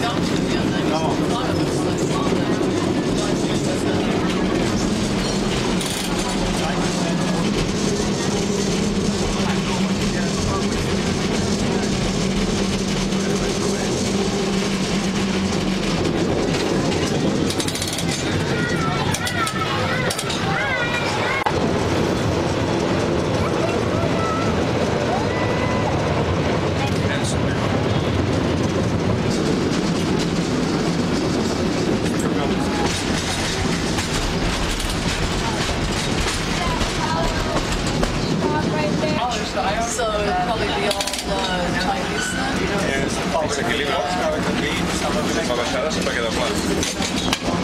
So it'd probably be all the Chinese then? Equilibrio, una vez aquí, para quedar claro.